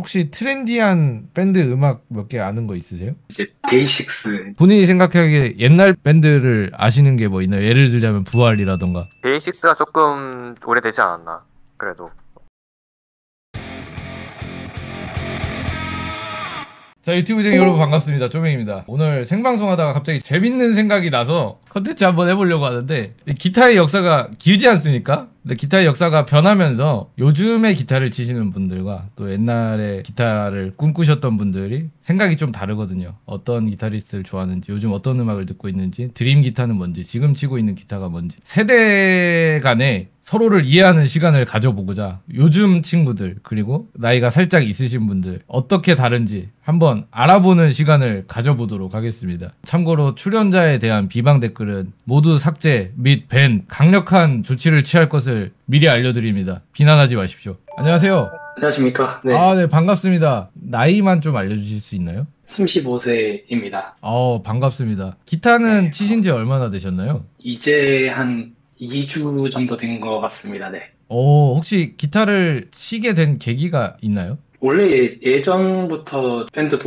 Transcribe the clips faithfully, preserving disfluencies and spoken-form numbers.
혹시 트렌디한 밴드 음악 몇 개 아는 거 있으세요? 이제 데이식스. 본인이 생각하기에 옛날 밴드를 아시는 게 뭐 있나요? 예를 들자면 부활이라던가. 데이식스가 조금 오래되지 않았나 그래도. 자, 유튜브쟁이 여러분 반갑습니다. 쪼맹입니다. 오늘 생방송 하다가 갑자기 재밌는 생각이 나서 컨텐츠 한번 해보려고 하는데, 기타의 역사가 길지 않습니까? 근데 기타의 역사가 변하면서 요즘의 기타를 치시는 분들과 또 옛날에 기타를 꿈꾸셨던 분들이 생각이 좀 다르거든요. 어떤 기타리스트를 좋아하는지, 요즘 어떤 음악을 듣고 있는지, 드림 기타는 뭔지, 지금 치고 있는 기타가 뭔지, 세대 간에 서로를 이해하는 시간을 가져보고자 요즘 친구들 그리고 나이가 살짝 있으신 분들 어떻게 다른지 한번 알아보는 시간을 가져보도록 하겠습니다. 참고로 출연자에 대한 비방 댓글은 모두 삭제 및 밴, 강력한 조치를 취할 것을 미리 알려드립니다. 비난하지 마십시오. 안녕하세요. 안녕하십니까. 네. 아, 네, 반갑습니다. 나이만 좀 알려주실 수 있나요? 삼십오 세입니다. 어, 반갑습니다. 기타는 네. 치신 지 얼마나 되셨나요? 이제 한 이 주 정도 된 것 같습니다. 네. 오, 혹시 기타를 치게 된 계기가 있나요? 원래 예전부터 밴드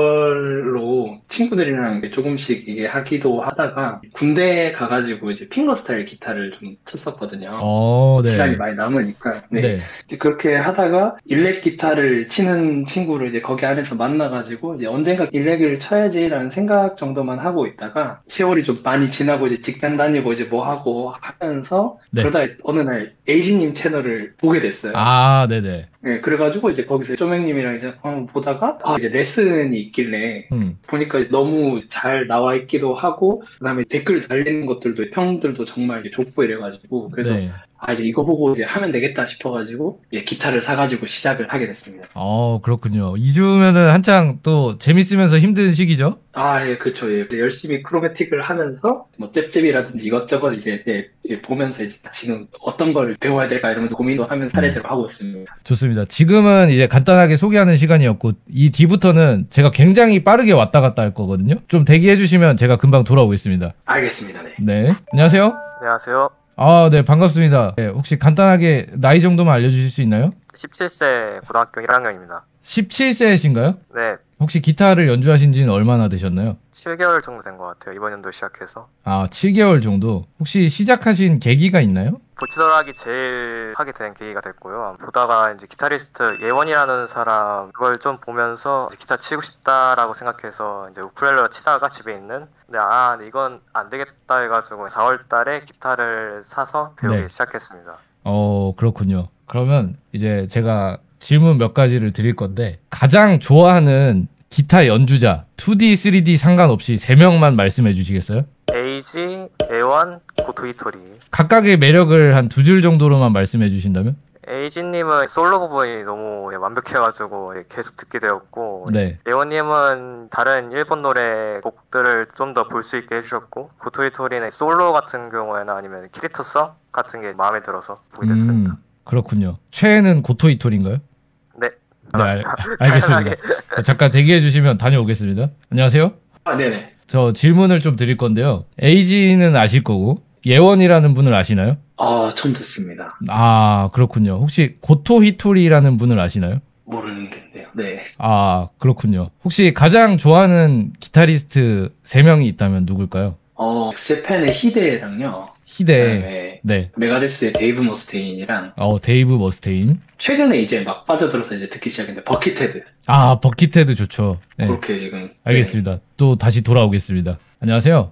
보컬로 친구들이랑 조금씩 이게 하기도 하다가 군대 가가지고 이제 핑거스타일 기타를 좀 쳤었거든요. 어, 네. 시간이 많이 남으니까. 네. 네. 이제 그렇게 하다가 일렉 기타를 치는 친구를 이제 거기 안에서 만나가지고 이제 언젠가 일렉을 쳐야지라는 생각 정도만 하고 있다가 세월이 좀 많이 지나고 이제 직장 다니고 이제 뭐 하고 하면서 네. 그러다 어느 날 에이지님 채널을 보게 됐어요. 아, 네네. 네, 그래가지고 이제 거기서 쪼맹님이랑 이제 한번 보다가 아, 이제 레슨이 있길래 음. 보니까 너무 잘 나와 있기도 하고 그다음에 댓글 달리는 것들도 평들도 정말 이제 좋고 이래가지고 그래서 네. 아 이제 이거 보고 이제 하면 되겠다 싶어가지고 예, 기타를 사가지고 시작을 하게 됐습니다. 어, 그렇군요. 이 주면은 한창 또 재밌으면서 힘든 시기죠? 아, 예, 그쵸. 예. 열심히 크로매틱을 하면서, 뭐, 잽잽이라든지 이것저것 이제, 예, 이제 보면서 이제 지금 어떤 걸 배워야 될까 이러면서 고민도 하면서 차례대로 하고 있습니다. 좋습니다. 지금은 이제 간단하게 소개하는 시간이었고, 이 뒤부터는 제가 굉장히 빠르게 왔다 갔다 할 거거든요. 좀 대기해 주시면 제가 금방 돌아오겠습니다. 알겠습니다. 네. 네. 안녕하세요. 안녕하세요. 아, 네, 반갑습니다. 네, 혹시 간단하게 나이 정도만 알려주실 수 있나요? 십칠 세 고등학교 일 학년입니다. 십칠 세이신가요? 네, 혹시 기타를 연주하신 지는 얼마나 되셨나요? 칠 개월 정도 된 것 같아요. 이번 연도 시작해서. 아, 칠 개월 정도. 혹시 시작하신 계기가 있나요? 보치더락이 제일 하게 된 계기가 됐고요. 보다가 이제 기타리스트 예원이라는 사람 그걸 좀 보면서 기타 치고 싶다라고 생각해서 이제 우쿨렐레로 치다가 집에 있는 근데 아 근데 이건 안 되겠다 해가지고 사월 달에 기타를 사서 배우기 네. 시작했습니다. 어, 그렇군요. 그러면 이제 제가 질문 몇 가지를 드릴 건데 가장 좋아하는 기타 연주자 투디, 쓰리디 상관없이 세 명만 말씀해 주시겠어요? 에이지, 예원, 고토히토리. 각각의 매력을 한 두 줄 정도로만 말씀해 주신다면? 에이지님은 솔로 부분이 너무 완벽해가지고 계속 듣게 되었고 네. 예원님은 다른 일본 노래 곡들을 좀 더 볼 수 있게 해주셨고 고토히토리는 솔로 같은 경우에는 아니면 키리토성 같은 게 마음에 들어서 보게 됐습니다. 음, 그렇군요. 최애는 고토히토리인가요? 네. 네, 알, 알겠습니다. 잠깐 대기해 주시면 다녀오겠습니다. 안녕하세요. 아, 네네. 저 질문을 좀 드릴 건데요. 에이지는 아실 거고 예원이라는 분을 아시나요? 아, 처음 듣습니다. 아, 그렇군요. 혹시 고토히토리라는 분을 아시나요? 모르겠네요. 네. 아, 그렇군요. 혹시 가장 좋아하는 기타리스트 세 명이 있다면 누굴까요? 어, 재팬의 히데랑요. 히데, 그다음에 네, 메가데스의 데이브 머스테인이랑 어, 데이브 머스테인. 최근에 이제 막 빠져들어서 이제 듣기 시작했는데 버킷헤드. 아, 버킷헤드 좋죠. 네, 그렇게 지금. 알겠습니다. 또 다시 돌아오겠습니다. 안녕하세요.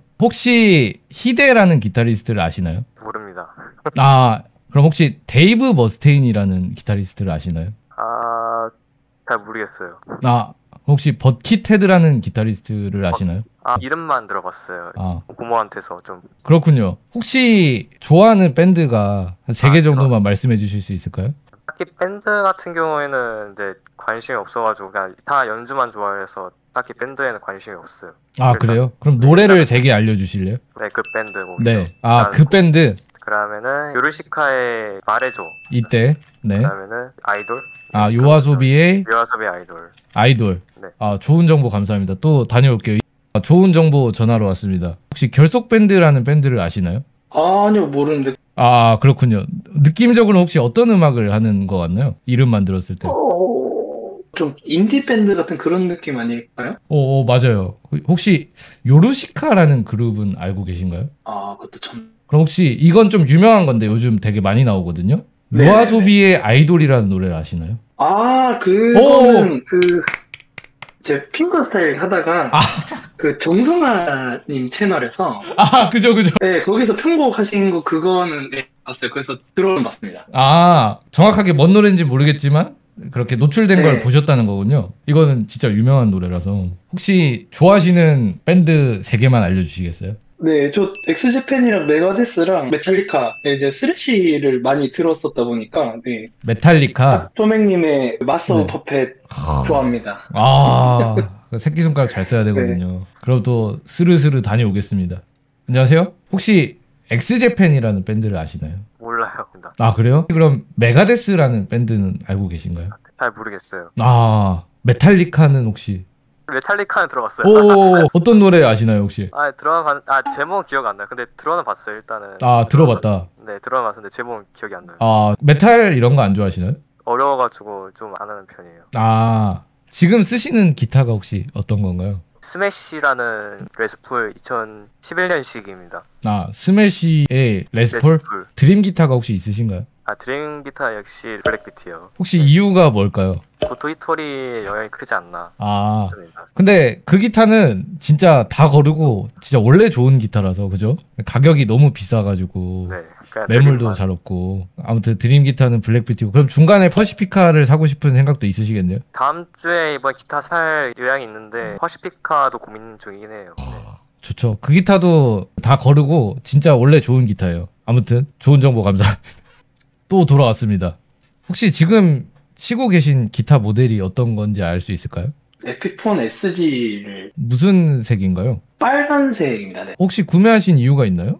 혹시 히데라는 기타리스트를 아시나요? 모릅니다. 아, 그럼 혹시 데이브 머스테인이라는 기타리스트를 아시나요? 아, 잘 모르겠어요. 아, 혹시 버킷헤드라는 기타리스트를 아시나요? 아, 이름만 들어봤어요. 아, 고모한테서 좀. 그렇군요. 혹시 좋아하는 밴드가 한 세 개 아, 정도만 말씀해 주실 수 있을까요? 딱히 밴드 같은 경우에는 이제 관심이 없어가지고 그냥 다 연주만 좋아해서 딱히 밴드에는 관심이 없어요. 아, 일단- 그래요? 그럼 노래를 세 개 알려주실래요? 네, 그 밴드 곡이요. 네. 아, 그 밴드. 그러면은 요르시카의 말해줘. 이때. 네. 그다음에는 아이돌. 아, 요아소비의 요아섭의 아이돌. 아이돌. 네. 아, 좋은 정보 감사합니다. 또 다녀올게요. 아, 좋은 정보 전하러 왔습니다. 혹시 결속밴드라는 밴드를 아시나요? 아니요, 모르는데. 아, 그렇군요. 느낌적으로 혹시 어떤 음악을 하는 것 같나요? 이름만 들었을 때. 어, 좀 인디 밴드 같은 그런 느낌 아닐까요? 오, 오, 맞아요. 혹시 요르시카라는 그룹은 알고 계신가요? 아, 그것도 참. 그럼 혹시 이건 좀 유명한 건데 요즘 되게 많이 나오거든요. 네네네. 요아소비의 아이돌이라는 노래를 아시나요? 아, 그거는 그 제 핑거스타일 하다가 아. 그 정성아님 채널에서 아, 그죠, 그죠. 네, 거기서 편곡 하신 거 그거는 네, 봤어요. 그래서 들어는 봤습니다. 아, 정확하게 뭔 노래인지 모르겠지만 그렇게 노출된 네. 걸 보셨다는 거군요. 이거는 진짜 유명한 노래라서 혹시 좋아하시는 밴드 세 개만 알려주시겠어요? 네, 저 엑스제팬이랑 메가데스랑 메탈리카 이제 스래시를 많이 들었었다 보니까 네. 메탈리카. 쪼맹님의 마스 오브 네. 퍼펫 좋아합니다. 아, 새끼손가락 잘 써야 되거든요. 네. 그럼 또 스르스르 다녀오겠습니다. 안녕하세요. 혹시 엑스제팬이라는 밴드를 아시나요? 몰라요. 아, 그래요? 그럼 메가데스라는 밴드는 알고 계신가요? 잘 모르겠어요. 아, 메탈리카는 혹시? 메탈리카는 들어봤어요. 오, 어떤 노래 아시나요 혹시? 아 들어간 아 제목 기억 안 나요. 근데 들어는 봤어요 일단은. 아, 들어봤다. 네 들어는 봤는데 제목 기억이 안 나요. 아, 메탈 이런 거 안 좋아하시나요? 어려워가지고 좀 안 하는 편이에요. 아, 지금 쓰시는 기타가 혹시 어떤 건가요? 스매시라는 레스풀 이천십일 년식입니다. 아, 스매시의 레스폴? 레스풀. 드림 기타가 혹시 있으신가요? 아 드림 기타 역시 블랙비트요. 혹시 이유가 뭘까요? 고토이토리의 영향이 크지 않나. 아, 싶습니다. 근데 그 기타는 진짜 다 거르고 진짜 원래 좋은 기타라서 그죠? 가격이 너무 비싸가지고 네. 그냥 매물도 드림만. 잘 없고 아무튼 드림 기타는 블랙비트고 그럼 중간에 퍼시피카를 사고 싶은 생각도 있으시겠네요? 다음 주에 이번 기타 살 요양이 있는데 퍼시피카도 고민 중이긴 해요. 네. 좋죠. 그 기타도 다 거르고 진짜 원래 좋은 기타예요. 아무튼 좋은 정보 감사합니다. 또 돌아왔습니다. 혹시 지금 치고 계신 기타 모델이 어떤 건지 알 수 있을까요? 에피폰 에스지를 무슨 색인가요? 빨간색입니다. 네. 혹시 구매하신 이유가 있나요?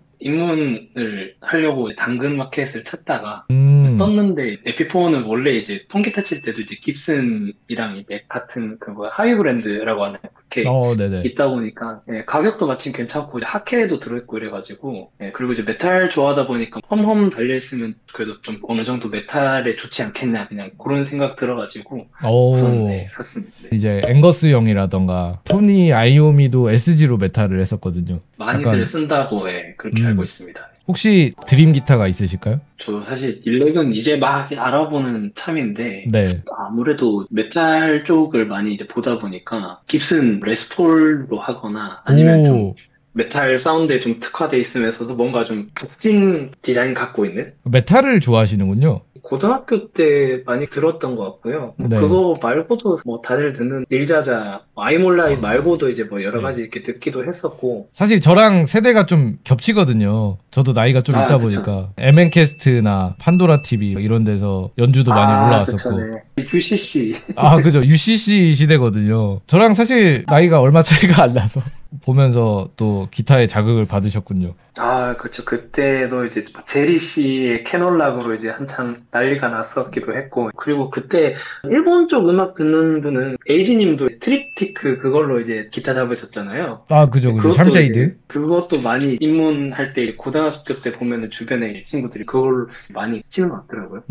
입문을 하려고 당근 마켓을 찾다가 음, 떴는데 에피폰은 원래 이제 통기타 칠 때도 이제 깁슨이랑 이 맥 같은 그 뭐야 하이브랜드라고 하나요? 그렇게 어, 네네. 있다 보니까 예, 가격도 마침 괜찮고 이제 하케에도 들어있고 이래가지고 예, 그리고 이제 메탈 좋아하다 보니까 험험 달려있으면 그래도 좀 어느 정도 메탈에 좋지 않겠냐 그냥 그런 생각 들어가지고 우선 오, 네, 샀습니다. 네. 이제 앵거스 형이라던가 토니 아이오미도 에스지로 메탈을 했었거든요. 많이들 약간- 쓴다고 예, 그렇게 음. 알고 있습니다. 혹시 드림 기타가 있으실까요? 저 사실 일렉은 이제 막 알아보는 참인데 네. 아무래도 메탈 쪽을 많이 이제 보다 보니까 깁슨 레스폴로 하거나 아니면 좀 오, 메탈 사운드에 좀 특화돼 있으면서도 뭔가 좀 특징 디자인 갖고 있는 메탈을 좋아하시는군요. 고등학교 때 많이 들었던 것 같고요. 뭐 네. 그거 말고도 뭐 다들 듣는 닐자자, 아이몰라이 말고도 이제 뭐 여러 네. 가지 이렇게 듣기도 했었고 사실 저랑 세대가 좀 겹치거든요. 저도 나이가 좀 아, 있다 그쵸. 보니까 엠엔캐스트나 판도라 티비 이런 데서 연주도 많이 아, 올라왔었고. 그쵸, 네. 유씨씨 아, 그죠. 유씨씨 시대거든요. 저랑 사실 나이가 얼마 차이가 안 나서 보면서 또 기타에 자극을 받으셨군요. 아, 그렇죠. 그때도 이제 제리 씨의 캐놀락으로 이제 한창 난리가 났었기도 했고, 그리고 그때 일본 쪽 음악 듣는 분은 에이지 님도 트립티크 그걸로 이제 기타 잡으셨잖아요. 아, 그죠, 그죠. 그것도 샴쉐이드. 이제 그것도 많이 입문할 때 고등학교 때 보면은 주변에 친구들이 그걸 많이 치는 것 같더라고요.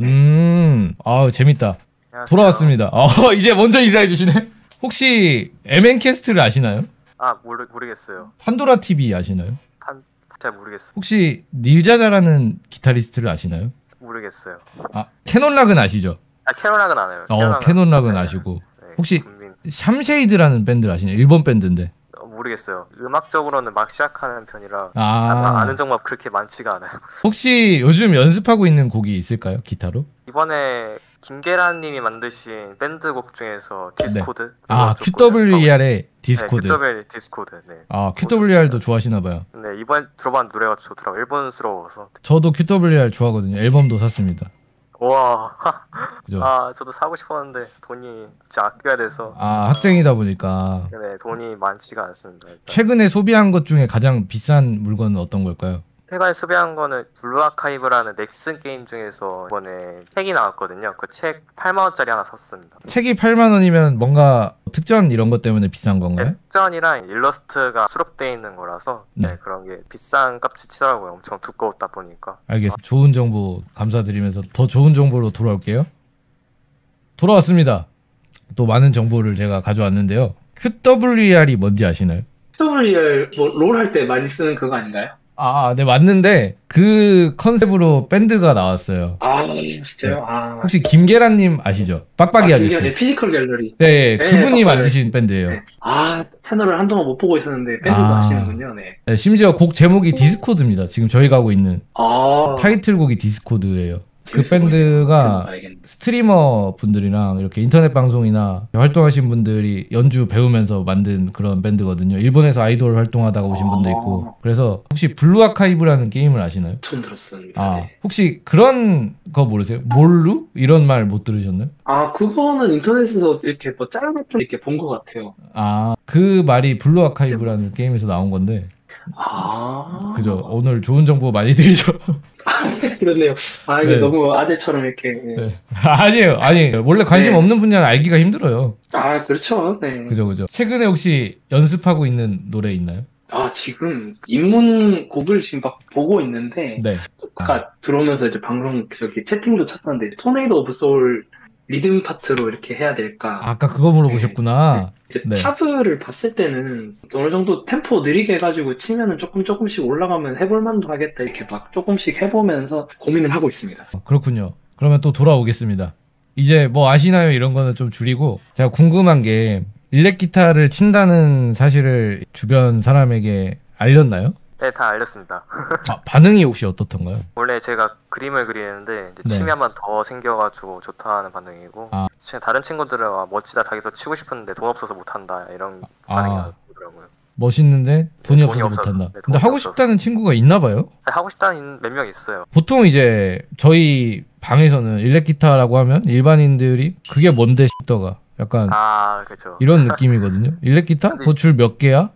음, 아, 재밌다. 안녕하세요. 돌아왔습니다. 어, 이제 먼저 인사해 주시네. 혹시 엠엔캐스트를 아시나요? 아 모르 모르겠어요. 판도라 티비 아시나요? 판 잘 모르겠어요. 혹시 닐자자라는 기타리스트를 아시나요? 모르겠어요. 아, 캐논락은 아시죠? 아 캐논락은 안 해요. 어, 캐논락은 네. 아시고. 네, 혹시- 군민. 샴쉐이드라는 밴드를 아시나요? 일본 밴드인데. 어, 모르겠어요. 음악적으로는 막 시작하는 편이라 아, 아, 아는 정보가 그렇게 많지가 않아요. 혹시 요즘 연습하고 있는 곡이 있을까요? 기타로? 이번에 김계란님이 만드신 밴드곡 중에서 디스코드. 아, 그거 조금 연습하고 큐더블유이알의 디스코드. 네, 큐더블 디스코드. 네. 아, 큐더블유이알도 좋아하시나봐요. 네, 이번 들어봤는 노래가 좋더라고. 일본스러워서. 저도 큐더블유이알 좋아하거든요. 앨범도 샀습니다. 와, 그죠? 아, 저도 사고 싶었는데 돈이 진짜 아껴야 돼서. 아, 학생이다 보니까. 네, 돈이 많지가 않습니다. 일단. 최근에 소비한 것 중에 가장 비싼 물건은 어떤 걸까요? 최근에 소비한 거는 블루 아카이브라는 넥슨 게임 중에서 이번에 책이 나왔거든요. 그 책 팔만 원짜리 하나 샀습니다. 책이 팔만 원이면 뭔가 특전 이런 것 때문에 비싼 건가요? 액전이랑 일러스트가 수록되어 있는 거라서 네, 네. 그런 게 비싼 값이 치더라고요. 엄청 두꺼웠다 보니까. 알겠습니다. 좋은 정보 감사드리면서 더 좋은 정보로 돌아올게요. 돌아왔습니다. 또 많은 정보를 제가 가져왔는데요. 큐더블유이알이 뭔지 아시나요? 큐더블유이알 뭐 롤 할 때 많이 쓰는 그거 아닌가요? 아, 네, 맞는데 그 컨셉으로 밴드가 나왔어요. 아, 진짜요? 네. 아. 혹시 김계란님 아시죠? 빡빡이 아, 아저씨. 김계란의 피지컬 갤러리. 네, 네, 그분이 빡빡이 만드신 밴드예요. 네. 아, 채널을 한동안 못 보고 있었는데 밴드도 아. 하시는군요. 네. 네, 심지어 곡 제목이 디스코드입니다. 지금 저희가 하고 있는 아, 타이틀곡이 디스코드예요. 그 재밌어 보이네요. 밴드가 들어봐야겠네. 스트리머 분들이랑 이렇게 인터넷 방송이나 활동하신 분들이 연주 배우면서 만든 그런 밴드거든요. 일본에서 아이돌 활동하다가 오신 분도 있고. 그래서 혹시 블루 아카이브라는 게임을 아시나요? 처음 들었습니다. 아, 네. 혹시 그런 거 모르세요? 몰루? 이런 말 못 들으셨나요? 아, 그거는 인터넷에서 이렇게 뭐 짧게 좀 이렇게 본 것 같아요. 아, 그 말이 블루 아카이브라는 게임에서 나온 건데. 아, 그죠. 오늘 좋은 정보 많이 드리죠. 그렇네요. 아, 이게 네. 너무 아재처럼 이렇게. 예. 네. 아니에요. 아니에요. 원래 관심 네. 없는 분야는 알기가 힘들어요. 아, 그렇죠. 네. 그죠, 그죠. 최근에 혹시 연습하고 있는 노래 있나요? 아, 지금 입문 곡을 지금 막 보고 있는데, 네. 아까 들어오면서 이제 방송 저기 채팅도 쳤었는데, 토네이도 오브 소울 리듬 파트로 이렇게 해야 될까? 아까 그거 물어보셨구나. 이제 네. 탑을 봤을 때는 어느 정도 템포 느리게 해가지고 치면은 조금 조금씩 올라가면 해볼 만도 하겠다 이렇게 막 조금씩 해보면서 고민을 하고 있습니다. 어, 그렇군요. 그러면 또 돌아오겠습니다. 이제 뭐 아시나요? 이런 거는 좀 줄이고 제가 궁금한 게 일렉 기타를 친다는 사실을 주변 사람에게 알렸나요? 네, 다 알렸습니다. 아, 반응이 혹시 어떻던가요? 원래 제가 그림을 그리는데 이제 네. 치면만 더 생겨가지고 좋다는 반응이고 아. 치- 다른 친구들은 아, 멋지다 자기도 치고 싶은데 돈 없어서 못한다 이런 반응이 아. 나오더라고요. 멋있는데 돈이 네, 없어서 돈이 없어서. 못한다. 네, 근데 돈이 하고 없어서. 싶다는 친구가 있나 봐요? 하고 싶다는 몇 명 있어요. 보통 이제 저희 방에서는 일렉 기타라고 하면 일반인들이 그게 뭔데 싶더가 약간 아, 그렇죠. 이런 느낌이거든요. 일렉 기타? 그거 줄 몇 개야?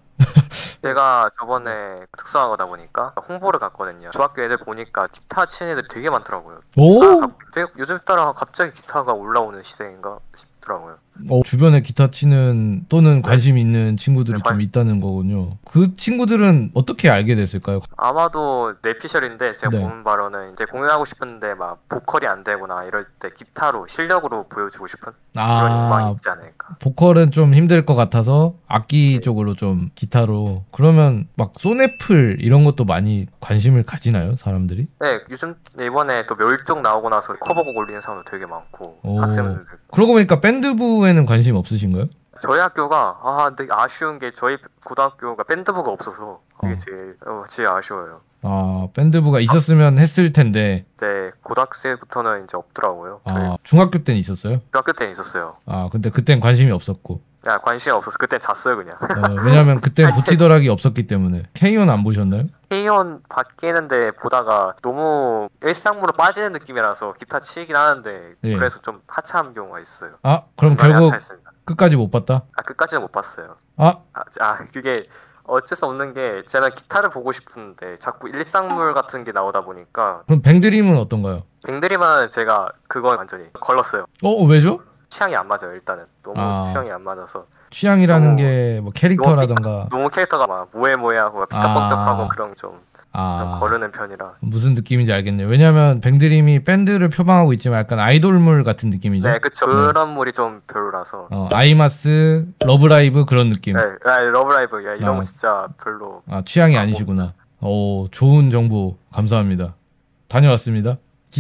제가 저번에 특수학과다 보니까 홍보를 갔거든요. 중학교 애들 보니까 기타 치는 애들 되게 많더라고요. 오! 아, 갑- 되게 요즘 따라 갑자기 기타가 올라오는 시대인가 싶더라고요. 어, 주변에 기타 치는 또는 관심 있는 친구들이 네, 좀 관- 있다는 거군요. 그 친구들은 어떻게 알게 됐을까요? 아마도 내피셜인데 제가 네. 보는 바로는 이제 공연하고 싶은데 막 보컬이 안 되거나 이럴 때 기타로 실력으로 보여주고 싶은 그런 욕망이 아, 있지 않을까. 보컬은 좀 힘들 것 같아서 악기 네. 쪽으로 좀 기타로. 그러면 막 소네플 이런 것도 많이 관심을 가지나요, 사람들이? 네, 요즘 이번에 또 멸종 나오고 나서 커버곡 올리는 사람도 되게 많고 오. 학생들. 그러고 보니까 밴드부에는 관심 없으신가요? 저희 학교가 아 근데 아쉬운 게 저희 고등학교가 밴드부가 없어서 그게 어. 제일 어, 제일 아쉬워요. 아, 밴드부가 있었으면 했을 텐데, 네, 고등학생부터는 이제 없더라고요. 저희 아, 중학교 때는 있었어요? 중학교 때는 있었어요. 아, 근데 그땐 관심이 없었고. 야, 관심이 없어서 그땐 잤어요 그냥. 어, 왜냐면 그땐 부치더락이 없었기 때문에. 케이온 안 보셨나요? K원 바뀌는데 보다가 너무 일상으로 빠지는 느낌이라서 기타 치긴 하는데 예. 그래서 좀 하차한 경우가 있어요. 아, 그럼 중간에 결국 하차했습니다. 끝까지 못 봤다? 아 끝까지는 못 봤어요. 아, 아, 아 그게 어쩔 수 없는 게 제가 기타를 보고 싶은데 자꾸 일상물 같은 게 나오다 보니까 그럼 뱅드림은 어떤가요? 뱅드리만 제가 그건 완전히 걸렀어요. 어, 왜죠? 취향이 안 맞아요. 일단은 너무 아. 취향이 안 맞아서 취향이라는 너무- 게 뭐 캐릭터라던가. 너무 캐릭터가 막 모해모해하고 막 피까뻥쩍하고 아. 그런 게 좀 좀 아, 거르는 편이라. 무슨 느낌인지 알겠네요. 왜냐면 뱅드림이 밴드를 표방하고 있지만 약간 아이돌물 같은 느낌이죠. 네, 그쵸. 네. 그런 물이 좀 별로라서. 어, 아이마스, 러브라이브 그런 느낌. 네, 아, 러브라이브 야, 이런 아. 거 진짜 별로. 아, 취향이 아, 아니시구나. 오, 좋은 정보 감사합니다. 다녀왔습니다.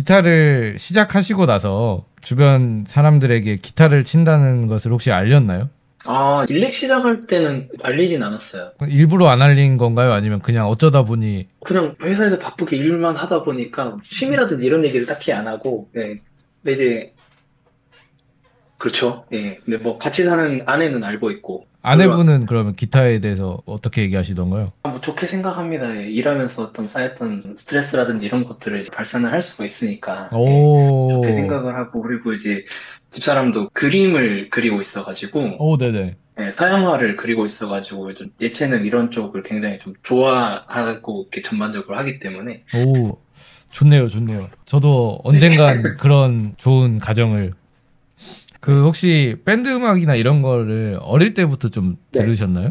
기타를 시작하시고 나서 주변 사람들에게 기타를 친다는 것을 혹시 알렸나요? 아, 일렉 시작할 때는 알리진 않았어요. 일부러 안 알린 건가요? 아니면 그냥 어쩌다 보니 그냥 회사에서 바쁘게 일만 하다 보니까 취미라든지 이런 얘기를 딱히 안 하고, 네. 근데 이제, 그렇죠. 예. 근데 뭐 같이 사는 아내는 알고 있고, 아내분은 그러면 기타에 대해서 어떻게 얘기하시던가요? 아, 뭐 좋게 생각합니다. 예. 일하면서 어떤 쌓였던 스트레스라든지 이런 것들을 이제 발산을 할 수가 있으니까, 예. 오, 좋게 생각을 하고, 그리고 이제 집사람도 그림을 그리고 있어가지고, 오, 네네. 예, 서양화를 그리고 있어가지고 좀 예체능 이런 쪽을 굉장히 좀 좋아하고 이렇게 전반적으로 하기 때문에 오, 좋네요, 좋네요. 저도 언젠간 그런 좋은 가정을. 그 혹시 밴드 음악이나 이런 거를 어릴 때부터 좀 네. 들으셨나요?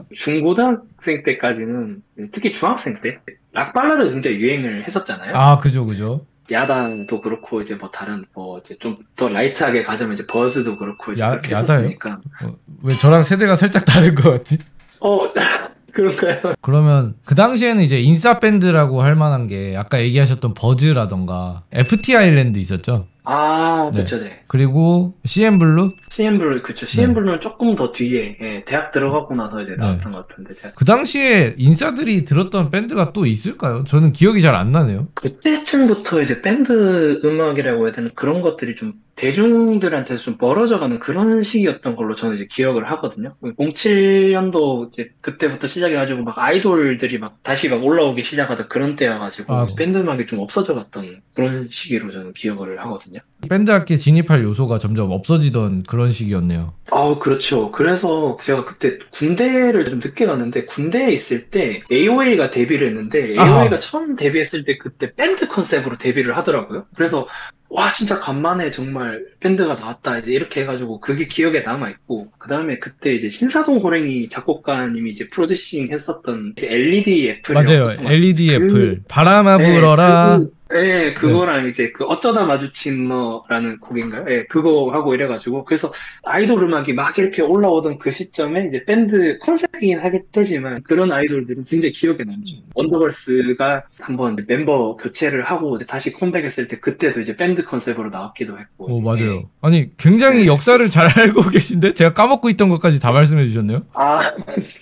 중고등학생 때까지는 특히 중학생 때 락 발라드 굉장히 유행을 했었잖아요. 아, 그죠, 그죠. 야당도 그렇고 이제 뭐 다른 뭐 이제 좀 더 라이트하게 가자면 이제 버즈도 그렇고 이제 야, 그렇게 야다요? 했었으니까. 어, 왜 저랑 세대가 살짝 다른 것 같지? 어 그런가요? 그러면 그 당시에는 이제 인싸 밴드라고 할 만한 게 아까 얘기하셨던 버즈라던가 에프티 아일랜드 있었죠. 아 네. 그쵸 네. 그리고 씨엠블루. 씨엠블루 그쵸. 씨엠블루는 조금 더 뒤에 예, 대학 들어가고 나서 이제 나왔던 것 같은데. 대학. 그 당시에 인싸들이 들었던 밴드가 또 있을까요? 저는 기억이 잘 안 나네요. 그때쯤부터 이제 밴드 음악이라고 해야 되나 그런 것들이 좀 대중들한테서 좀 멀어져가는 그런 시기였던 걸로 저는 이제 기억을 하거든요. 공칠 년도 이제 그때부터 시작해가지고 막 아이돌들이 막 다시 막 올라오기 시작하던 그런 때여가지고 아. 밴드 음악이 좀 없어져갔던 그런 시기로 저는 기억을 하거든요. 밴드 악기에 진입할 요소가 점점 없어지던 그런 시기였네요. 아, 그렇죠. 그래서 제가 그때 군대를 좀 늦게 갔는데 군대에 있을 때 에이오에이가 데뷔를 했는데 아하. 에이오에이가 처음 데뷔했을 때 그때 밴드 컨셉으로 데뷔를 하더라고요. 그래서 와 진짜 간만에 정말 밴드가 나왔다 이제 이렇게 해가지고 그게 기억에 남아있고 그 다음에 그때 이제 신사동 호랭이 작곡가님이 이제 프로듀싱 했었던 엘이디 애플이라고 맞아요. 썼던 것 같아요. 엘이디 그- 애플. 바람아 네, 불어라. 그, 네, 그거랑 이제 그 어쩌다 마주친 너라는 곡인가요? 예, 그거 하고 이래가지고 그래서 아이돌 음악이 막 이렇게 올라오던 그 시점에 이제 밴드 컨셉이긴 하겠지만 그런 아이돌들은 굉장히 기억에 남죠. 원더걸스가 한번 이제 멤버 교체를 하고 이제 다시 컴백했을 때 그때도 이제 밴드 컨셉으로 나왔기도 했고. 오, 맞아요. 예. 아니, 굉장히 네. 역사를 잘 알고 계신데? 제가 까먹고 있던 것까지 다 말씀해 주셨네요. 아,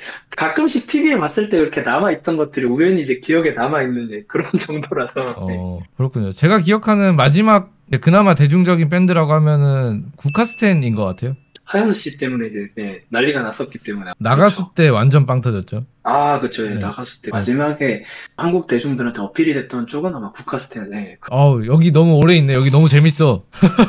가끔씩 티비에 봤을 때 이렇게 남아있던 것들이 우연히 이제 기억에 남아있는 이제 그런 정도라서. 네. 어, 그렇군요. 제가 기억하는 마지막, 그나마 대중적인 밴드라고 하면은 국카스텐인 것 같아요. 하현우 씨 때문에 이제 네, 난리가 났었기 때문에. 나가수 때 완전 빵 터졌죠. 아, 그쵸. 예, 네. 나갔을 때 아. 마지막에 한국 대중들한테 어필이 됐던 쪽은 아마 국카스텐에. 어우, 여기 너무 오래 있네. 여기 너무 재밌어.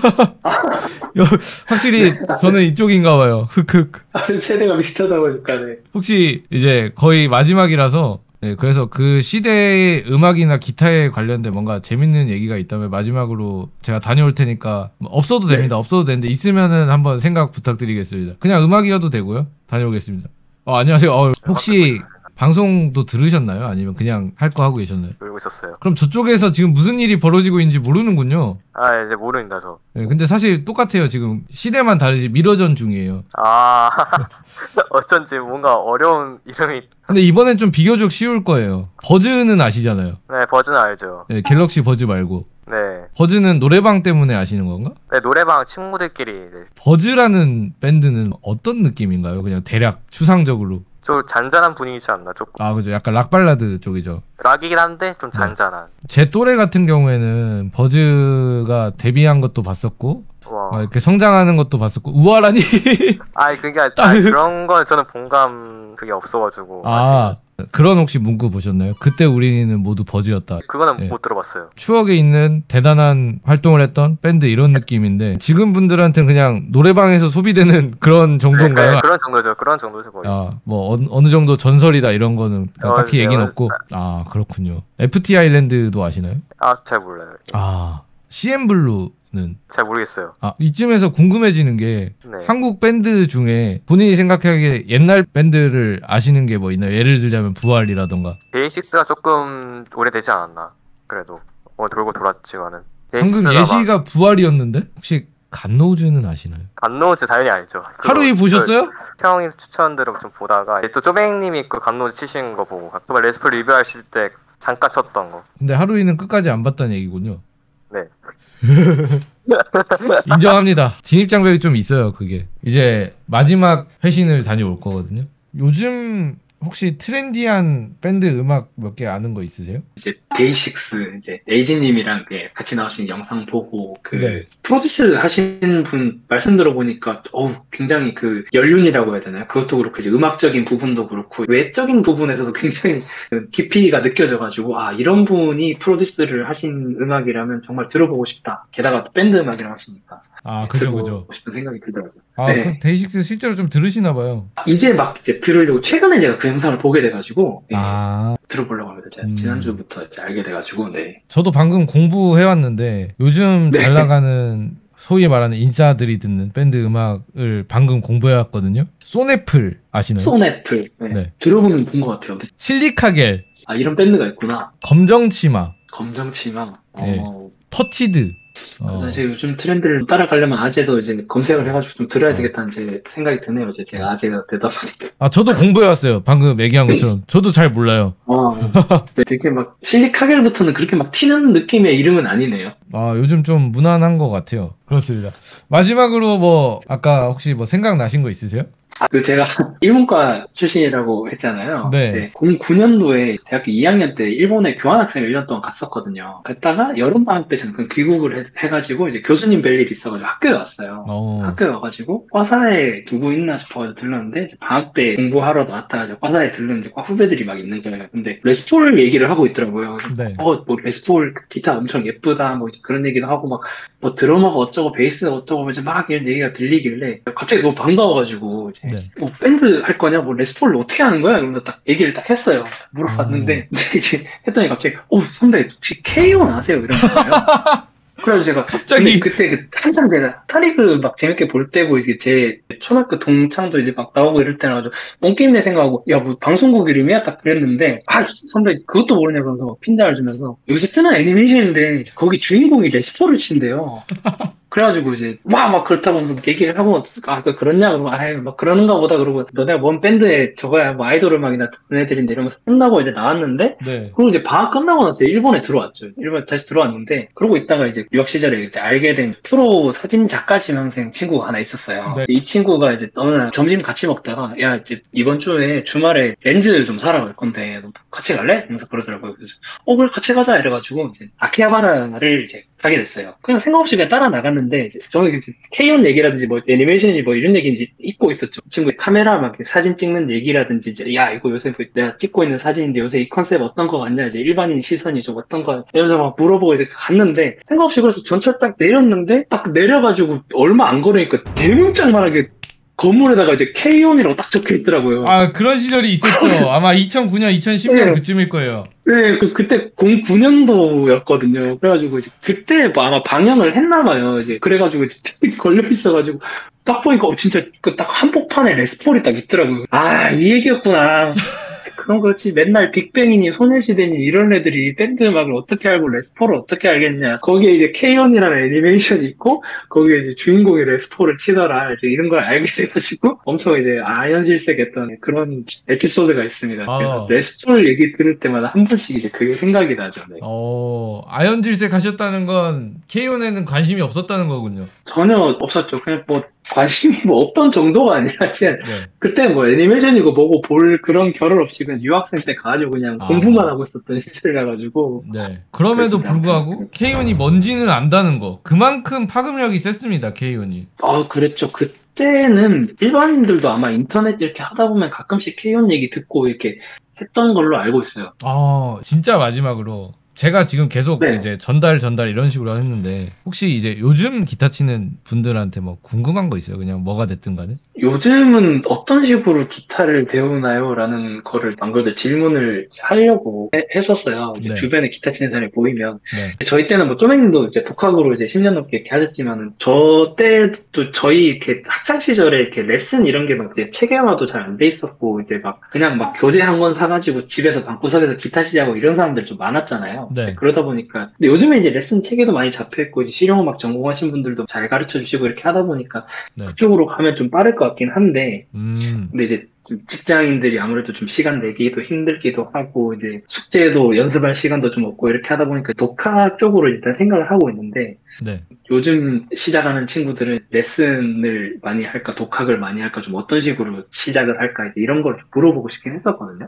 여- 확실히 저는 이쪽인가 봐요. 흑흑. 세대가 비슷하다 보니까, 네. 혹시 이제 거의 마지막이라서 네, 그래서 그 시대의 음악이나 기타에 관련된 뭔가 재밌는 얘기가 있다면 마지막으로 제가 다녀올 테니까 뭐 없어도 네. 됩니다. 없어도 되는데 있으면은 한번 생각 부탁드리겠습니다. 그냥 음악이어도 되고요. 다녀오겠습니다. 어, 안녕하세요. 어, 혹시 방송도 들으셨나요? 아니면 그냥 할 거 하고 계셨나요? 놀고 있었어요. 그럼 저쪽에서 지금 무슨 일이 벌어지고 있는지 모르는군요. 아 이제 모릅니다 저. 네, 근데 사실 똑같아요. 지금 시대만 다르지 미러전 중이에요. 아 어쩐지 뭔가 어려운 이름이. 근데 이번엔 좀 비교적 쉬울 거예요. 버즈는 아시잖아요. 네 버즈는 알죠. 네, 갤럭시 버즈 말고. 네. 버즈는 노래방 때문에 아시는 건가? 네 노래방 친구들끼리 네. 버즈라는 밴드는 어떤 느낌인가요? 그냥 대략 추상적으로. 좀 잔잔한 분위기지 않나 조금. 아, 그죠. 약간 락발라드 쪽이죠. 락이긴 한데 네. 좀 잔잔한. 제 또래 같은 경우에는 버즈가 데뷔한 것도 봤었고, 와. 막 이렇게 성장하는 것도 봤었고, 우월하니? 아니 그게 아니, 아니, 그런 건 저는 공감 그게 없어가지고. 아, 그런 혹시 문구 보셨나요? 그때 우리는 모두 버즈였다. 그거는 네. 못 들어봤어요. 추억에 있는 대단한 활동을 했던 밴드 이런 느낌인데, 지금 분들한테는 그냥 노래방에서 소비되는 그런 정도인가요? 네, 그런 정도죠. 그런 정도죠 거의. 아, 뭐 어느, 어느 정도 전설이다 이런 거는 어, 딱히 네, 얘기는 어, 없고. 아, 그렇군요. 에프티 아일랜드도 아시나요? 아 잘 몰라요. 아, 씨엠블루는 잘 모르겠어요. 아, 이쯤에서 궁금해지는 게 네. 한국 밴드 중에 본인이 생각하기에 옛날 밴드를 아시는 게 뭐 있나요? 예를 들자면 부활이라던가. 데이식스가 조금 오래되지 않았나. 그래도 어 돌고 돌았지만은. 방금 데이식스가 막 예시가 부활이었는데 혹시 갓노우즈는 아시나요? 갓노즈 당연히 알죠. 그거 하루이 보셨어요? 그 형이 추천들을 좀 보다가 또 쪼뱅님이 그 갓노즈 치신 거 보고 정말 레스프 리뷰하실 때 잠깐 쳤던 거. 근데 하루이는 끝까지 안 봤다는 얘기군요. 네. 인정합니다. 진입장벽이 좀 있어요, 그게. 이제 마지막 회신을 다녀올 거거든요. 요즘 혹시 트렌디한 밴드 음악 몇 개 아는 거 있으세요? 이제 데이식스, 이제 에이지님이랑 예, 같이 나오신 영상 보고 그 네. 프로듀스 하신 분 말씀 들어보니까 어우 굉장히 그 연륜이라고 해야 되나요? 그것도 그렇고 이제 음악적인 부분도 그렇고 외적인 부분에서도 굉장히 그 깊이가 느껴져가지고 아 이런 분이 프로듀스를 하신 음악이라면 정말 들어보고 싶다. 게다가 또 밴드 음악이라 했으니까 아, 그죠, 들어보고 그죠. 싶은 생각이 들더라고요. 아, 네. 그럼 데이식스 실제로 좀 들으시나 봐요. 이제 막 이제 들으려고 최근에 제가 그 영상을 보게 돼가지고 예, 아, 들어보려고 합니다. 제가 음. 지난주부터 이제 알게 돼가지고 네. 저도 방금 공부해왔는데 요즘 네. 잘 나가는 소위 말하는 인싸들이 듣는 밴드 음악을 방금 공부해왔거든요. 소네플 아시나요? 소네플 네. 네. 들어보면 본 것 같아요. 실리카겔, 아 이런 밴드가 있구나. 검정치마. 검정치마. 네. 어, 터치드. 어. 사실 요즘 트렌드를 따라가려면 아재도 이제 검색을 해가지고 좀 들어야 되겠다는 제 생각이 드네요. 이제 제가 아재가 되다 보니까. 아, 저도 공부해왔어요. 방금 얘기한 것처럼. 저도 잘 몰라요. 어, 네, 되게 막 실리카겔부터는 그렇게 막 튀는 느낌의 이름은 아니네요. 아, 요즘 좀 무난한 것 같아요. 그렇습니다. 마지막으로 뭐 아까 혹시 뭐 생각나신 거 있으세요? 아, 그 제가 일본과 출신이라고 했잖아요. 네. 공구 년도에 대학교 이 학년 때 일본에 교환학생을 일 년 동안 갔었거든요. 갔다가 여름방학 때 저는 귀국을 해, 해가지고 이제 교수님 뵐 일이 있어가지고 학교에 왔어요. 어. 학교에 와가지고 과사에 누구 있나 싶어가지고 들렀는데 방학 때 공부하러 나왔다가 이제 과사에 들렀는데 과 후배들이 막 있는 거예요. 근데 레스포를 얘기를 하고 있더라고요. 네. 어, 뭐 레스포 기타 엄청 예쁘다 뭐 그런 얘기도 하고 막 뭐 드러머가 어쩌고 베이스 어쩌고 이제 막 이런 얘기가 들리길래 갑자기 너무 반가워가지고 이제 네. 뭐 밴드 할 거냐 뭐 레스포를 어떻게 하는 거야 이러면서 딱 얘기를 딱 했어요. 물어봤는데 근데 이제 했더니 갑자기 어 선배 혹시 케이온 아세요 이러는 거예요. 그래서 제가 갑자기 그때 그 한창 제가 스타리그 막 재밌게 볼 때고 이제 제 초등학교 동창도 이제 막 나오고 이럴 때나 가지고 뽕게임내 생각하고 야 뭐 방송국 이름이야 딱 그랬는데 아 선배 그것도 모르냐 그러면서 막 핀잔을 주면서 요새 뜨는 애니메이션인데 거기 주인공이 레스포를 친대요. 그래가지고 이제 와 막 그렇다고 하면서 얘기를 하고 아 그렇냐 그러면 아이 막 그러는가 보다 그러고 너네가 뭔 밴드에 저거야 뭐 아이돌 음악이나 듣는 애들인데 이러면서 끝나고 이제 나왔는데 네. 그리고 이제 방학 끝나고 나서 일본에 들어왔죠. 일본에 다시 들어왔는데 그러고 있다가 이제 유학 시절에 이제 알게 된 프로 사진 작가 지망생 친구가 하나 있었어요. 네. 이 친구가 이제 어느 날 점심 같이 먹다가 야 이제 이번 주에 주말에 렌즈 좀 사러 갈 건데 너 같이 갈래? 하면서 그러더라고요. 그래서 어 그래 같이 가자 이래가지고 이제 아키하바라를 이제 가게 됐어요. 그냥 생각 없이 그냥 따라 나갔는데 이제 저는 이제 케이온 얘기라든지 뭐 애니메이션이 뭐 이런 얘기 이제 잊고 있었죠. 친구 카메라 막 사진 찍는 얘기라든지 이제 야 이거 요새 뭐 내가 찍고 있는 사진인데 요새 이 컨셉 어떤 거 같냐 이제 일반인 시선이 좀 어떤 거 이러면서 막 물어보고 이제 갔는데 생각 없이 그래서 전철 딱 내렸는데 딱 내려가지고 얼마 안 걸으니까 대문짝만하게 건물에다가 이제 케이온이라고 딱 적혀 있더라고요. 아, 그런 시절이 있었죠. 아마 이천구 년, 이천십 년 네. 그쯤일 거예요. 네, 그, 그때 공구 년도였거든요. 그래가지고 이제 그때 뭐 아마 방영을 했나봐요. 이제 그래가지고 진짜 걸려 있어가지고 딱 보니까 어, 진짜 그 딱 한복판에 레스폴이 딱 있더라고요. 아, 이 얘기였구나. 그럼 그렇지 맨날 빅뱅이니 소녀시대니 이런 애들이 밴드 음악을 어떻게 알고 레스포를 어떻게 알겠냐. 거기에 이제 케이온이라는 애니메이션이 있고 거기에 이제 주인공이 레스포를 치더라. 이제 이런 걸 알게 돼가지고 엄청 이제 아연실색했던 그런 에피소드가 있습니다. 아. 그래서 레스포를 얘기 들을 때마다 한 번씩 이제 그게 생각이 나죠. 네. 어, 아연질색 하셨다는 건 케이온에는 관심이 없었다는 거군요. 전혀 없었죠. 그냥 뭐 관심이 뭐 없던 정도가 아니라 그냥 네. 그때 뭐 애니메이션이고 뭐고 볼 그런 겨를 없이 그냥 유학생 때 가가지고 그냥 아. 공부만 하고 있었던 시절이라 가지고 네. 그럼에도 그렇습니다. 불구하고 케이온이 뭔지는 안다는 거. 그만큼 파급력이 셌습니다, 케이온이. 아 그랬죠. 그때는 일반인들도 아마 인터넷 이렇게 하다 보면 가끔씩 케이온 얘기 듣고 이렇게 했던 걸로 알고 있어요. 아, 진짜 마지막으로 제가 지금 계속 네. 이제 전달 전달 이런 식으로 했는데 혹시 이제 요즘 기타 치는 분들한테 뭐 궁금한 거 있어요? 그냥 뭐가 됐든 간에? 요즘은 어떤 식으로 기타를 배우나요? 라는 거를 안 그래도 질문을 하려고 해, 했었어요. 이제 네. 주변에 기타 치는 사람이 보이면. 네. 저희 때는 뭐 쪼맹님도 이제 독학으로 이제 십 년 넘게 이렇게 하셨지만은 저 때도 저희 이렇게 학창 시절에 이렇게 레슨 이런 게 막 이제 체계화도 잘 안 돼 있었고 이제 막 그냥 막 교재 한 권 사가지고 집에서 방구석에서 기타 시작하고 이런 사람들 좀 많았잖아요. 네. 이제 그러다 보니까 근데 요즘에 이제 레슨 체계도 많이 잡혀 있고 이제 실용음악 전공하신 분들도 잘 가르쳐 주시고 이렇게 하다 보니까 네. 그쪽으로 가면 좀 빠를 것 같긴 한데 음. 근데 이제 좀 직장인들이 아무래도 좀 시간 내기도 힘들기도 하고 이제 숙제도 연습할 시간도 좀 없고 이렇게 하다 보니까 독학 쪽으로 일단 생각을 하고 있는데 네. 요즘 시작하는 친구들은 레슨을 많이 할까 독학을 많이 할까 좀 어떤 식으로 시작을 할까 이제 이런 걸 좀 물어보고 싶긴 했었거든요.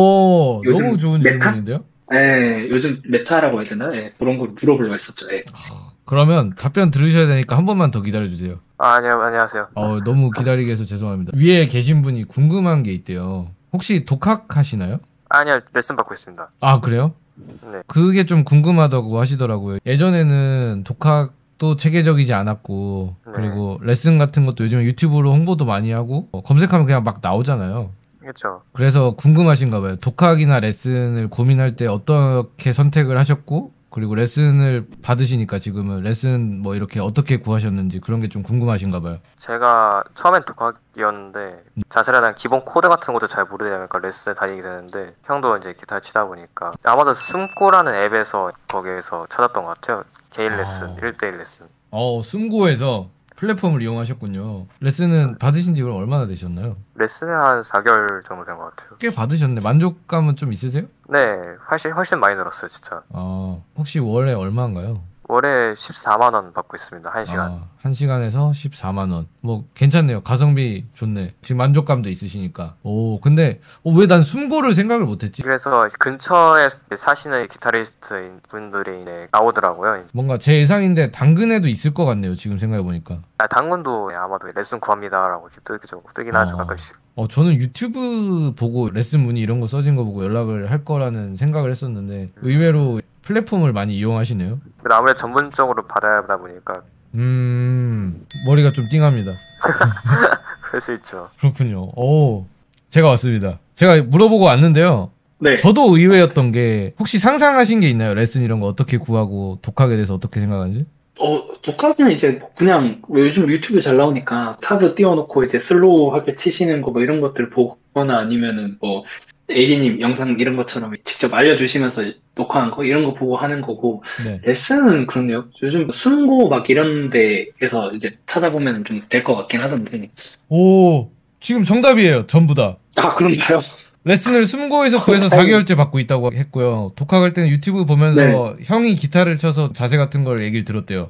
오, 요즘 너무 좋은 메타? 질문인데요? 네, 요즘 메타라고 해야 되나? 네, 그런 걸 물어보려고 했었죠. 네. 그러면 답변 들으셔야 되니까 한 번만 더 기다려주세요. 아, 아니요, 안녕하세요. 어, 너무 기다리게 해서 죄송합니다. 위에 계신 분이 궁금한 게 있대요. 혹시 독학하시나요? 아니요, 레슨 받고 있습니다. 아, 그래요? 네. 그게 좀 궁금하다고 하시더라고요. 예전에는 독학도 체계적이지 않았고 네. 그리고 레슨 같은 것도 요즘 유튜브로 홍보도 많이 하고 어, 검색하면 그냥 막 나오잖아요. 그렇죠. 그래서 궁금하신가 봐요. 독학이나 레슨을 고민할 때 어떻게 선택을 하셨고 그리고 레슨을 받으시니까 지금은 레슨 뭐 이렇게 어떻게 구하셨는지 그런 게 좀 궁금하신가 봐요. 제가 처음엔 독학이었는데 자세한 기본 코드 같은 것도 잘 모르다 보니까 레슨을 다니게 되는데 형도 이제 기타를 치다 보니까 아마도 숨고라는 앱에서 거기에서 찾았던 것 같아요. 개인 레슨, 아. 일 대일 레슨. 어, 숨고에서 플랫폼을 이용하셨군요. 레슨은 받으신 지 그럼 얼마나 되셨나요? 레슨은 한 사 개월 정도 된 것 같아요. 꽤 받으셨네. 만족감은 좀 있으세요? 네, 훨씬 훨씬 많이 늘었어요, 진짜. 아, 혹시 월에 얼마인가요? 월에 십사만 원 받고 있습니다. 한 시간. 아, 한 시간에서 십사만 원. 뭐 괜찮네요. 가성비 좋네. 지금 만족감도 있으시니까. 오, 근데 어, 왜 난 숨고를 생각을 못했지? 그래서 근처에 사시는 기타리스트 분들이 이제 나오더라고요. 뭔가 제 예상인데 당근에도 있을 것 같네요. 지금 생각해 보니까. 아, 당근도 아마도 레슨 구합니다라고 이렇게 뜨죠. 뜨긴 하죠, 어. 가끔씩. 어, 저는 유튜브 보고 레슨 문의 이런 거 써진 거 보고 연락을 할 거라는 생각을 했었는데 의외로 플랫폼을 많이 이용하시네요. 근데 아무래도 전문적으로 받아야 하다 보니까 음, 머리가 좀 띵합니다. 그럴 수 있죠. 그렇군요. 오, 제가 왔습니다. 제가 물어보고 왔는데요. 네. 저도 의외였던 게 혹시 상상하신 게 있나요? 레슨 이런 거 어떻게 구하고 독학에 대해서 어떻게 생각하는지? 어, 독학은 이제 그냥 뭐 요즘 유튜브 잘 나오니까 타브 띄워놓고 이제 슬로우하게 치시는 거 뭐 이런 것들 보거나 아니면은 뭐 에이지님 영상 이런 것처럼 직접 알려주시면서 녹화한 거 이런 거 보고 하는 거고 네. 레슨은 그렇네요. 요즘 숨고 막 이런 데에서 이제 찾아보면 좀 될 것 같긴 하던데. 오, 지금 정답이에요. 전부 다. 아, 그런가요? 레슨을 숨고에서 구해서 사 개월째 받고 있다고 했고요. 독학할 때는 유튜브 보면서 네. 형이 기타를 쳐서 자세 같은 걸 얘기를 들었대요.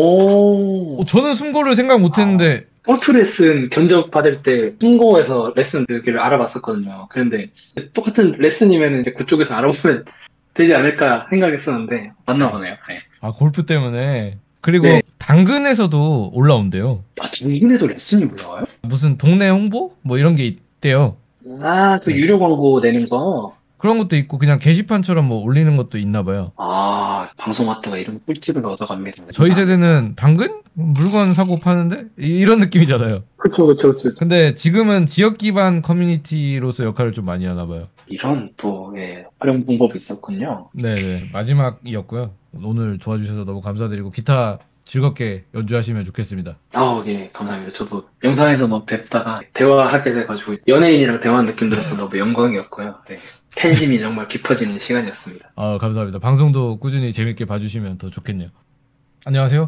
오. 어, 저는 숨고를 생각 못 했는데 골프 레슨 견적 받을 때 숨고에서 레슨 여기를 알아봤었거든요. 그런데 똑같은 레슨이면 이제 그쪽에서 알아보면 되지 않을까 생각했었는데 맞나 보네요. 네. 아, 골프 때문에. 그리고 네. 당근에서도 올라온대요. 아, 당근에도 레슨이 올라와요? 무슨 동네 홍보? 뭐 이런 게 있대요. 아, 그 네. 유료 광고 내는 거. 그런 것도 있고 그냥 게시판처럼 뭐 올리는 것도 있나 봐요. 아, 방송 왔다가 이런 꿀팁을 얻어갑니다. 저희 세대는 당근? 물건 사고 파는데? 이- 이런 느낌이잖아요. 그쵸, 그쵸, 그쵸. 근데 지금은 지역 기반 커뮤니티로서 역할을 좀 많이 하나 봐요. 이런 또, 예, 활용 방법이 있었군요. 네네. 마지막이었고요. 오늘 도와주셔서 너무 감사드리고 기타 즐겁게 연주하시면 좋겠습니다. 아, 예, 감사합니다. 저도 영상에서 뭐 뵙다가 대화하게 돼가지고 연예인이랑 대화한 느낌 들어서 너무 영광이었고요. 네. 팬심이 정말 깊어지는 시간이었습니다. 아, 감사합니다. 방송도 꾸준히 재밌게 봐주시면 더 좋겠네요. 안녕하세요.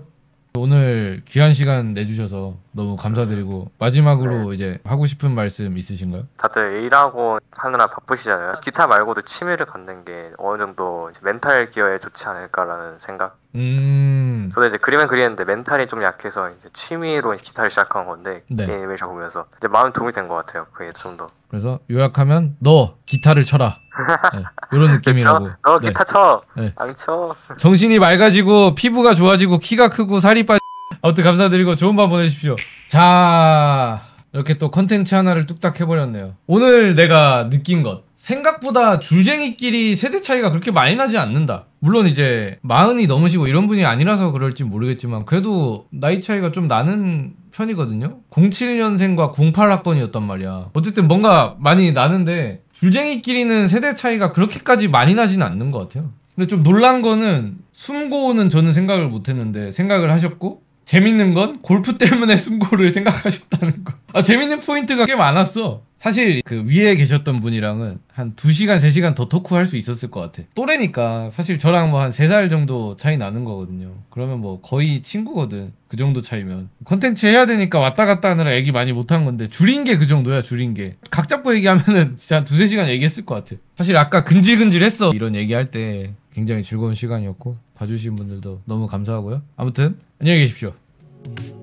오늘 귀한 시간 내주셔서 너무 감사드리고 마지막으로 이제 하고 싶은 말씀 있으신가요? 다들 일하고 하느라 바쁘시잖아요. 기타 말고도 취미를 갖는 게 어느 정도 이제 멘탈 기여에 좋지 않을까라는 생각. 음, 저도 이제 그림은 그리는데 멘탈이 좀 약해서 이제 취미로 기타를 시작한 건데 네. 게임 애니메이션 보면서 이제 마음 도움이 된 것 같아요. 그게 좀 더. 그래서 요약하면 너 기타를 쳐라. 네, 이런 느낌이라고. 그쵸? 너 네. 기타 쳐. 네. 안 쳐. 정신이 맑아지고 피부가 좋아지고 키가 크고 살이 빠. 아무튼 감사드리고 좋은 밤 보내십시오. 자, 이렇게 또 컨텐츠 하나를 뚝딱 해버렸네요. 오늘 내가 느낀 것. 생각보다 줄쟁이끼리 세대 차이가 그렇게 많이 나지 않는다. 물론 이제 마흔이 넘으시고 이런 분이 아니라서 그럴지 모르겠지만 그래도 나이 차이가 좀 나는 편이거든요. 공칠 년생과 공팔 학번이었단 말이야. 어쨌든 뭔가 많이 나는데 줄쟁이끼리는 세대 차이가 그렇게까지 많이 나지는 않는 것 같아요. 근데 좀 놀란 거는 숨고는 저는 생각을 못 했는데 생각을 하셨고 재밌는 건 골프 때문에 숨고를 생각하셨다는 거. 아, 재밌는 포인트가 꽤 많았어. 사실 그 위에 계셨던 분이랑은 한 두 시간, 세 시간 더 토크할 수 있었을 것 같아. 또래니까 사실 저랑 뭐 한 세 살 정도 차이 나는 거거든요. 그러면 뭐 거의 친구거든. 그 정도 차이면. 컨텐츠 해야 되니까 왔다 갔다 하느라 얘기 많이 못한 건데 줄인 게 그 정도야, 줄인 게. 각 잡고 얘기하면은 진짜 한 두세 시간 얘기했을 것 같아. 사실 아까 근질근질했어. 이런 얘기할 때 굉장히 즐거운 시간이었고 봐주신 분들도 너무 감사하고요. 아무튼 안녕히 계십시오.